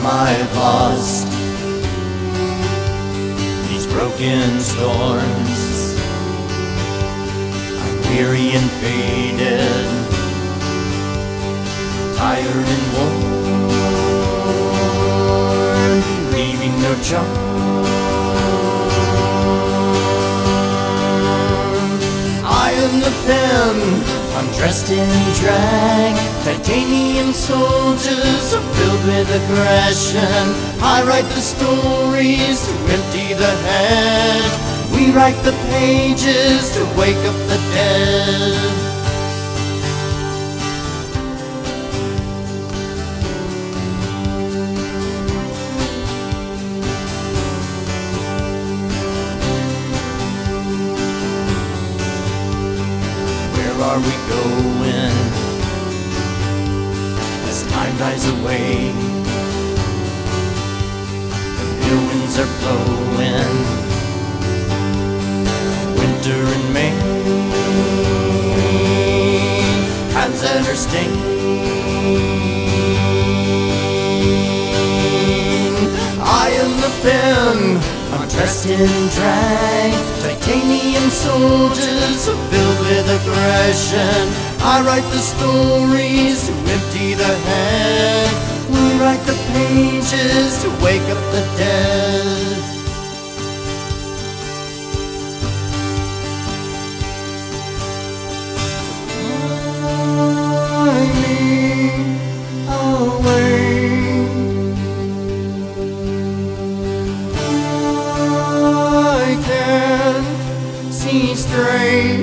I've lost. These broken storms, I'm weary and faded, tired and worn, leaving no charm. I am the pen, I'm dressed in drag. Titanium soldiers are filled with aggression. I write the stories to empty the head. We write the pages to wake up the dead. Where are we going as time dies away? The new winds are blowing, winter and May, hands that are stained. I am the pen, I'm dressed in drag. Titanium soldiers are filled with aggression. I write the stories to empty the head. We write the pages to wake up the dead. Fly me away. I can't see straight.